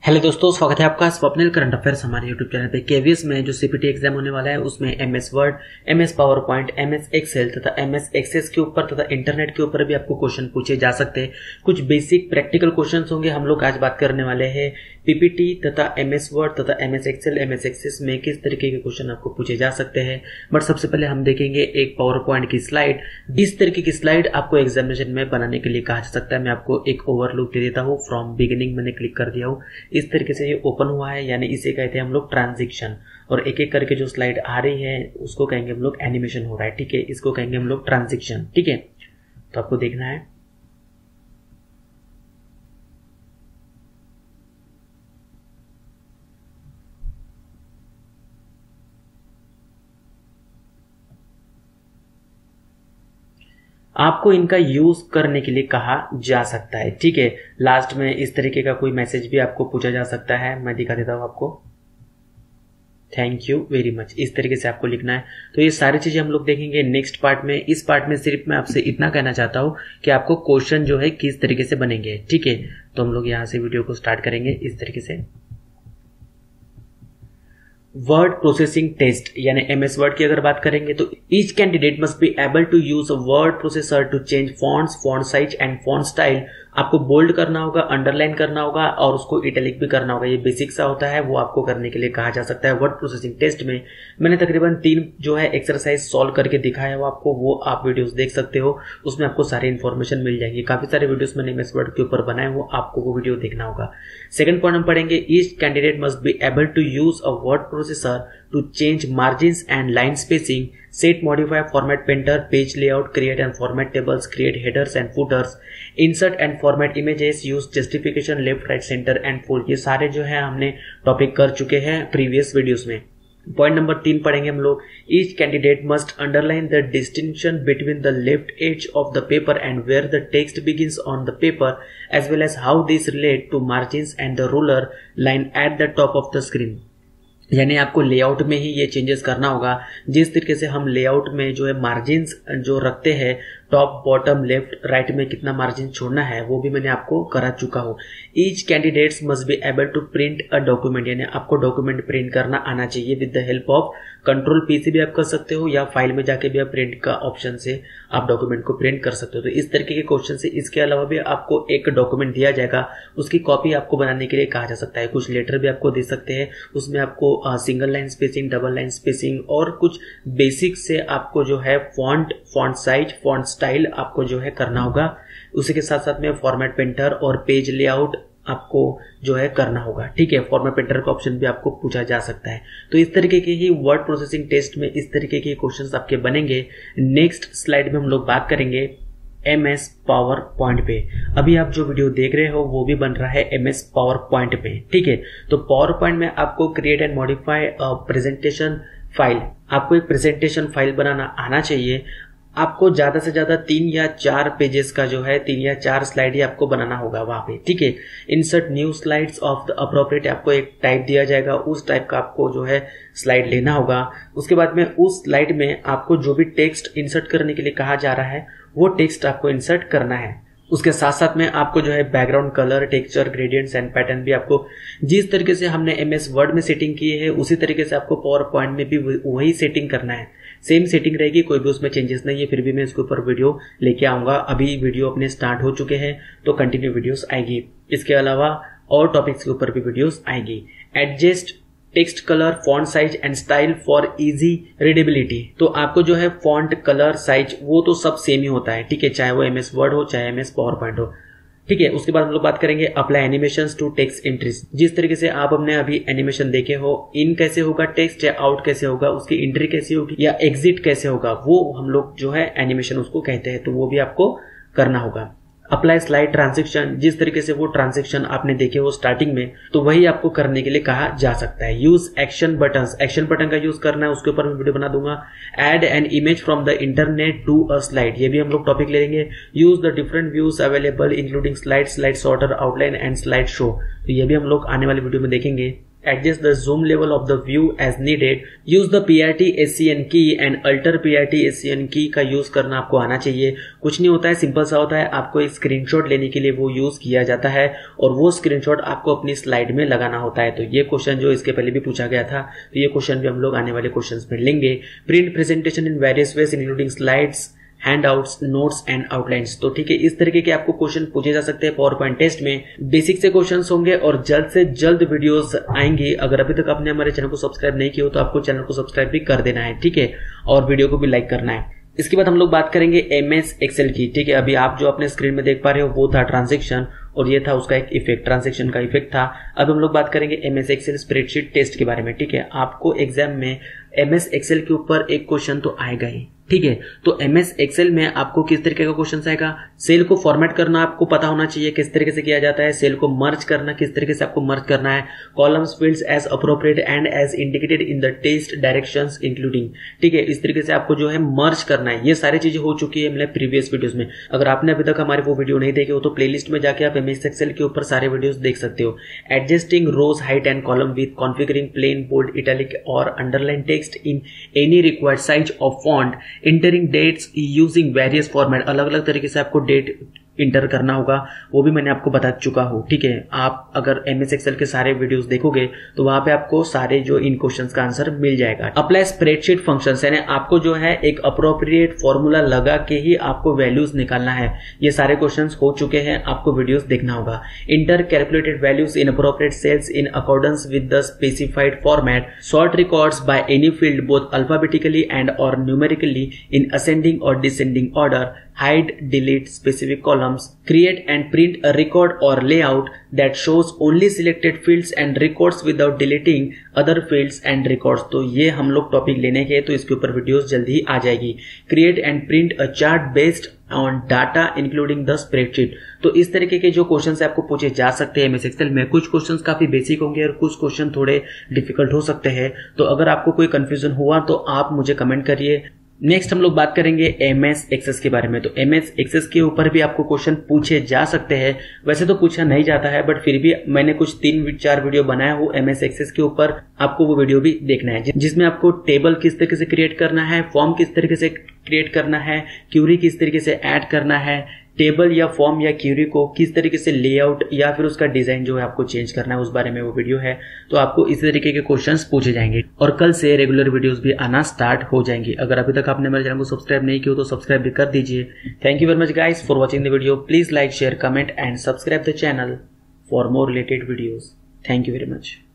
Hello दोस्तों, स्वागत है आपका स्वप्निल करंट अफेयर्स हमारे यूट्यूब चैनल पे। केवीएस में जो सीपीटी एग्जाम होने वाला है उसमें MS Word, MS PowerPoint, MS Excel तथा एमएस एक्सेस के ऊपर तथा इंटरनेट के ऊपर भी आपको क्वेश्चन पूछे जा सकते हैं। कुछ बेसिक प्रैक्टिकल क्वेश्चन होंगे। हम लोग आज बात करने वाले हैं पीपीटी तथा एमएस वर्ड तथा एमएस एक्सेल, एमएस एक्सेस में किस तरीके के क्वेश्चन आपको पूछे जा सकते हैं। बट सबसे पहले हम देखेंगे एक पावर पॉइंट की स्लाइड। इस तरीके की स्लाइड आपको एग्जामिनेशन में बनाने के लिए कहा जा सकता है। मैं आपको एक ओवरलुक दे देता हूँ। फ्रॉम बिगिनिंग मैंने क्लिक कर दिया हूँ। इस तरीके से ये ओपन हुआ है, यानी इसे कहते हैं हम लोग ट्रांजिशन। और एक एक करके जो स्लाइड आ रही है उसको कहेंगे हम लोग एनिमेशन हो रहा है, ठीक है। इसको कहेंगे हम लोग ट्रांजिशन, ठीक है। तो आपको देखना है। आपको इनका यूज करने के लिए कहा जा सकता है, ठीक है। लास्ट में इस तरीके का कोई मैसेज भी आपको पूछा जा सकता है। मैं दिखा देता हूं आपको। थैंक यू वेरी मच, इस तरीके से आपको लिखना है। तो ये सारी चीजें हम लोग देखेंगे नेक्स्ट पार्ट में। इस पार्ट में सिर्फ मैं आपसे इतना कहना चाहता हूं कि आपको क्वेश्चन जो है किस तरीके से बनेंगे, ठीक है। तो हम लोग यहां से वीडियो को स्टार्ट करेंगे इस तरीके से। वर्ड प्रोसेसिंग टेस्ट यानी एमएस वर्ड की अगर बात करेंगे तो each candidate must be able to use a word processor to change fonts, font size and font style. आपको बोल्ड करना होगा, अंडरलाइन करना होगा और उसको इटैलिक भी करना होगा। ये बेसिक सा होता है, वो आपको करने के लिए कहा जा सकता है। वर्ड प्रोसेसिंग टेस्ट में मैंने तकरीबन 3 जो है एक्सरसाइज सॉल्व करके दिखाया है आपको, वो आप वीडियोस देख सकते हो। उसमें आपको सारी इन्फॉर्मेशन मिल जाएगी। काफी सारे वीडियोस मैंने एमएस वर्ड के ऊपर बनाए, वो आपको वो वीडियो देखना होगा। सेकंड पॉइंट हम पढ़ेंगे, each candidate must be able to use a word processor to change margins and line spacing, set, modify, format painter, page layout, create and format tables, create headers and footers, insert and format images, use justification, left, right, center and full। ये सारे जो है हमने topic कर चुके हैं previous videos में। Point number 3 पढ़ेंगे हम लोग, each candidate must underline the distinction between the left edge of the paper and where the text begins on the paper as well as how this relate to margins and the ruler line at the top of the screen. यानी आपको layout में ही ये changes करना होगा। जिस तरीके से हम लेआउट में जो है मार्जिन्स जो रखते हैं, टॉप, बॉटम, लेफ्ट, राइट में कितना मार्जिन छोड़ना है, वो भी मैंने आपको करा चुका हूँ। Each candidates must be able to print a document, यानी आपको डॉक्यूमेंट प्रिंट करना आना चाहिए with the help of control P से भी आप कर सकते हो या फाइल में जाके भी आप प्रिंट का ऑप्शन से आप डॉक्यूमेंट को प्रिंट कर सकते हो। तो इस तरीके के क्वेश्चन से इसके अलावा भी आपको एक डॉक्यूमेंट दिया जाएगा, उसकी कॉपी आपको बनाने के लिए कहा जा सकता है। कुछ लेटर भी आपको दे सकते हैं, उसमें आपको single line spacing, double line spacing और कुछ बेसिक से आपको जो है font, font size, font style आपको जो है करना होगा। उसी के साथ साथ में फॉर्मेट पेंटर और पेज लेआउट आपको जो है करना होगा, ठीक है। फॉर्मेट पेंटर का ऑप्शन भी आपको पूछा जा सकता है। तो इस तरीके के ही वर्ड प्रोसेसिंग टेस्ट में इस तरीके के क्वेश्चंस आपके बनेंगे। नेक्स्ट स्लाइड में हम लोग बात करेंगे एमएस पावर पॉइंट पे। अभी आप जो वीडियो देख रहे हो वो भी बन रहा है एमएस पावर पॉइंट पे, ठीक है। तो पावर पॉइंट में आपको create and modify presentation file, आपको एक प्रेजेंटेशन फाइल बनाना आना चाहिए। आपको ज्यादा से ज्यादा 3 या 4 पेजेस का जो है 3 या 4 स्लाइड ही आपको बनाना होगा वहां पे, ठीक है। Insert new slides of the appropriate, आपको एक टाइप दिया जाएगा, उस टाइप का आपको जो है स्लाइड लेना होगा। उसके बाद में उस स्लाइड में आपको जो भी टेक्स्ट इंसर्ट करने के लिए कहा जा रहा है वो टेक्स्ट आपको इंसर्ट करना है। उसके साथ साथ में आपको जो है background colour, texture, gradients and pattern भी आपको जिस तरीके से हमने एमएस वर्ड में सेटिंग की है उसी तरीके से आपको पावर पॉइंट में भी वही सेटिंग करना है। सेम सेटिंग रहेगी, कोई भी उसमें चेंजेस नहीं है। फिर भी मैं इसके ऊपर वीडियो लेके आऊंगा। अभी वीडियो अपने स्टार्ट हो चुके हैं तो कंटिन्यू वीडियोस आएगी। इसके अलावा और टॉपिक्स के ऊपर भी वीडियोस आएगी। Adjust text colour, font size and style for easy readability. तो आपको जो है फॉन्ट, कलर, साइज वो तो सब सेम ही होता है, ठीक है, चाहे वो एमएस वर्ड हो चाहे एमएस पावर पॉइंट हो, ठीक है। उसके बाद हम लोग बात करेंगे apply animations to text entries. जिस तरीके से आप हमने अभी एनिमेशन देखे हो, इन कैसे होगा टेक्स्ट या आउट कैसे होगा, उसकी एंट्री कैसी होगी या एग्जिट कैसे होगा, वो हम लोग जो है एनिमेशन उसको कहते हैं। तो वो भी आपको करना होगा। अप्लाई स्लाइड ट्रांजेक्शन, जिस तरीके से वो ट्रांजेक्शन आपने देखे हो स्टार्टिंग में, तो वही आपको करने के लिए कहा जा सकता है। Use action buttons, action button का यूज करना है, उसके ऊपर मैं वीडियो बना दूंगा। Add an image from the internet to a slide, ये भी हम लोग टॉपिक ले लेंगे। Use the different views available including slide, slide sorter, outline and slide show, तो ये भी हम लोग आने वाले वीडियो में देखेंगे। adjust the zoom level of the view as needed, use the PRT SCN key and alter PRT SCN key का यूज करना आपको आना चाहिए। कुछ नहीं होता है, सिंपल सा होता है, आपको एक स्क्रीनशॉट लेने के लिए वो यूज किया जाता है और वो स्क्रीनशॉट आपको अपनी स्लाइड में लगाना होता है। तो ये क्वेश्चन जो इसके पहले भी पूछा गया था, तो ये क्वेश्चन भी हम लोग आने वाले क्वेश्चंस में लेंगे। Print presentation in various ways including slides, handouts, notes and outlines. तो ठीक है, इस तरीके के आपको क्वेश्चन पूछे जा सकते हैं पावर पॉइंट टेस्ट में। बेसिक से क्वेश्चंस होंगे और जल्द से जल्द वीडियोस आएंगी। अगर अभी तक आपने हमारे चैनल को सब्सक्राइब नहीं किया हो तो आपको चैनल को सब्सक्राइब भी कर देना है, ठीक है, और वीडियो को भी लाइक करना है। इसके बाद हम लोग बात करेंगे MS एक्सेल की, ठीक है। अभी आप जो अपने स्क्रीन में देख पा रहे हो वो था ट्रांजैक्शन और ये था उसका एक इफेक्ट, ट्रांजैक्शन का इफेक्ट था। अब हम लोग बात करेंगे MS एक्सेल स्प्रेडशीट टेस्ट के बारे में, ठीक है। आपको एग्जाम में MS एक्सेल के ऊपर एक क्वेश्चन तो आएगा ही, ठीक है। तो MS एक्सेल में आपको किस तरीके का क्वेश्चन आएगा, सेल को फॉर्मेट करना आपको पता होना चाहिए किस तरीके से किया जाता है, सेल को मर्ज करना किस तरीके से आपको मर्ज करना है, columns fields as appropriate and as indicated in the test directions including, ठीक है। इस तरीके से आपको जो है मर्ज करना है। ये सारी चीजें हो चुकी है मतलब प्रीवियस वीडियोस में। अगर आपने अभी तक हमारे वो वीडियो नहीं देखे हो तो प्लेलिस्ट में जाके आप MS एक्सेल के ऊपर सारे वीडियोस देख सकते हो। Adjusting rows height and column with configuring plain, bold, italic और underline text in any required size of font, entering dates using various format. अलग अलग तरीके से आपको डेट इंटर करना होगा, वो भी मैंने आपको बता चुका हूं, ठीक है। आप अगर MS एक्सेल के सारे वीडियोस देखोगे तो वहां पे आपको सारे जो इन क्वेश्चंस का आंसर मिल जाएगा। अप्लाई स्प्रेडशीट फंक्शंस, यानी आपको जो है एक अप्रोप्रिएट फॉर्मूला लगा के ही आपको वैल्यूज निकालना है। ये सारे क्वेश्चंस हो चुके हैं, आपको वीडियोस देखना होगा। Enter calculated values in appropriate cells in accordance with the specified format, sort records by any field both alphabetically and और न्यूमेरिकली इन असेंडिंग और descending order, hide, delete specific columns, create and print a record or layout that shows only selected fields and records without deleting other fields and records। तो ये हम लोग topic लेने के, तो इसके ऊपर वीडियोस जल्दी ही आ जाएगी। create and print a chart based on data including the spreadsheet। तो इस तरीके के जो क्वेश्चंस आपको पूछे जा सकते हैं MS एक्सेल में। कुछ क्वेश्चंस काफी बेसिक होंगे और कुछ क्वेश्चन थोड़े डिफिकल्ट हो सकते हैं। तो अगर आपको कोई कंफ्यूजन हुआ तो आप मुझे कमेंट करिए। नेक्स्ट हम लोग बात करेंगे MS एक्सेस के बारे में। तो MS एक्सेस के ऊपर भी आपको क्वेश्चन पूछे जा सकते हैं। वैसे तो पूछा नहीं जाता है, बट फिर भी मैंने कुछ 3-4 वीडियो बनाया हूँ MS एक्सेस के ऊपर, आपको वो वीडियो भी देखना है, जिसमें आपको टेबल किस तरीके से क्रिएट करना है, फॉर्म किस तरीके से क्रिएट करना है, क्यूरी किस तरीके से ऐड करना है, टेबल या फॉर्म या क्यूरी को किस तरीके से लेआउट या फिर उसका डिजाइन जो है आपको चेंज करना है, उस बारे में वो वीडियो है। तो आपको इस तरीके के क्वेश्चंस पूछे जाएंगे और कल से रेगुलर वीडियोस भी आना स्टार्ट हो जाएंगी। अगर अभी तक आपने मेरे चैनल को सब्सक्राइब नहीं किया तो सब्सक्राइब भी कर दीजिए। Thank you very much guys for watching the video. Please like, share, comment and subscribe the channel for more related videos. Thank you very much.